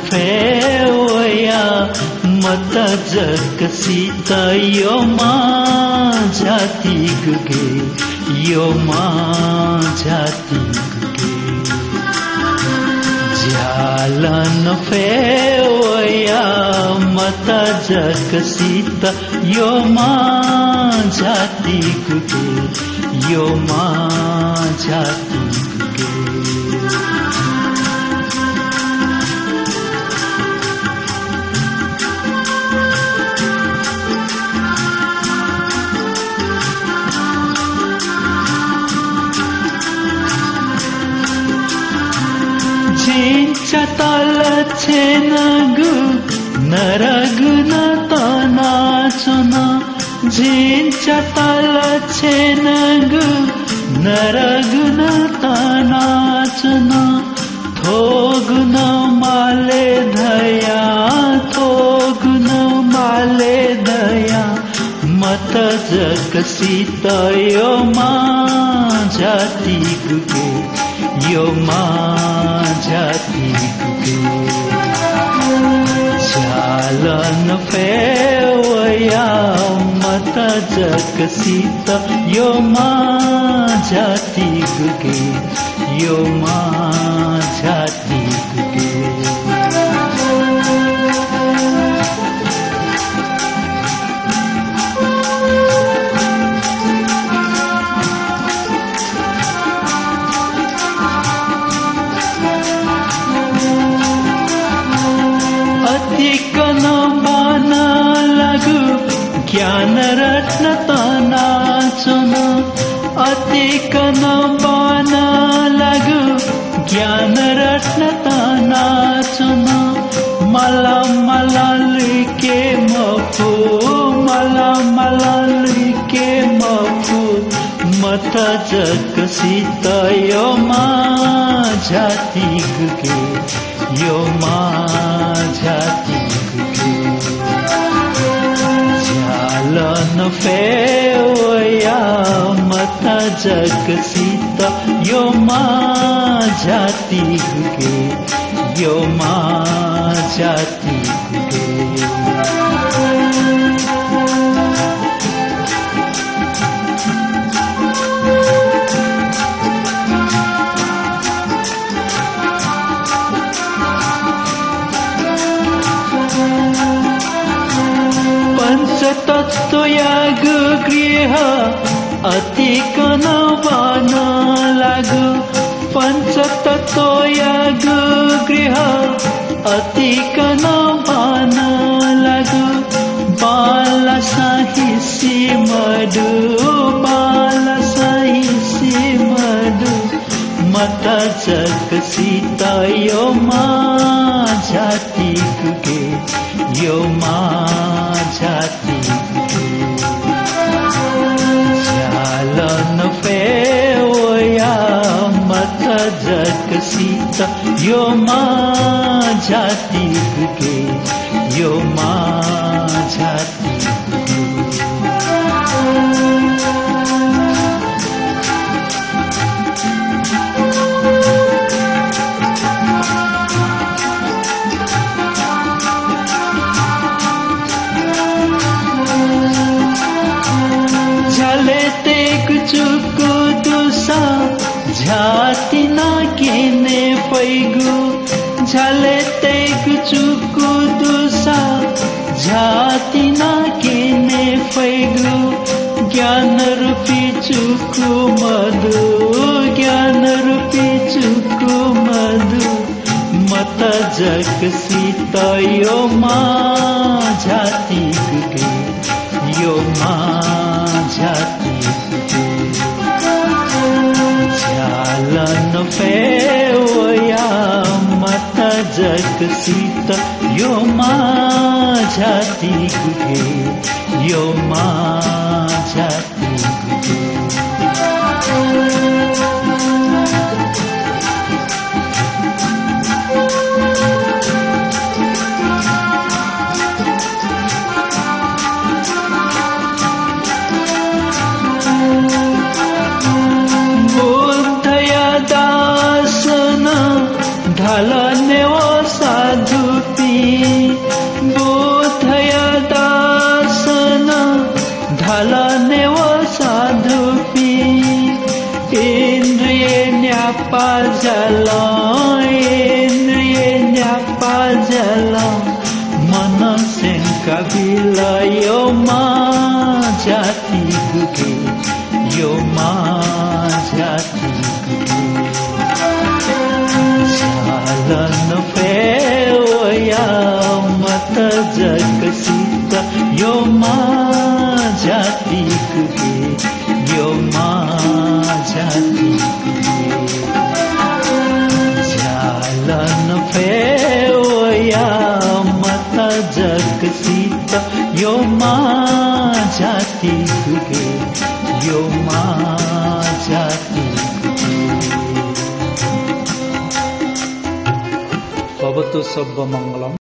फेवया मत जगसित यो माझाती गुगे यो माझाती गुगे जालन फेवया मत जगसित यो माझाती गुगे यो माझाती गुगे तल छेन गु नरगुन तनाचन झिन्छ तल छेन गु नरगुन तनाचन थोगुन माले धया थोगुन माले दया मत जगसित यो माझाती गुगे यो माझाती गुगे जालन फेवया मत जगसित यो माझाती गुगे यो माझाती गुगे ज्ञान रत्न तनाचन अतिकन बान लागु ज्ञान रत्न तनाचन मला मला लिके मफु मला मला लिके मफु मत जगसित यो माझाती गुगे यो माझाती गुगे जालन फेवया मत जगसित यो माझाती गुगे यो माझाती गुगे तत्व याग गृह अतिकन बान लागु पंचतत्व याग गृह अतिकन बान लागु बाल साहिसी मधु बाल साहिसी मधु मत जगसित यो माझाती गुगे यो माझाती गुगे जालन फेवया मत जगसित यो माझाती गुगे यो माझाती गुगे चुकु दुसा झाती ना केने पैगु झले तेग चुकु दुसा झाती ना केने पैगु ज्ञान रूपी चुकु मधु ज्ञान रूपी चुकु मधु मत जगसित यो माझाती गुगे यो माझाती जालन फेवया मत जगसित यो माझाती गुगे यो माझाती गुगे ढालने ओ साधु जाति गुगे यो जाति गुगे जालन फेवया मत जगसित यो जाति गुगे यो जाति गुगे जालन फेवया मत जगसित यो जाति गुगे यो जाति गुगे भवतु सर्वमङ्गलम्।